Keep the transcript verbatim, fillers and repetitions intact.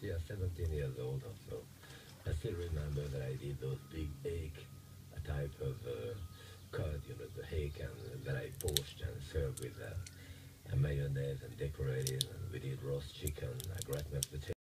yeah, seventeen years old or so. I still remember that I did those big egg type of uh, cut, you know, the egg, and that I poached and served with uh, a mayonnaise and decorated, and we did roast chicken, a gratin of potato.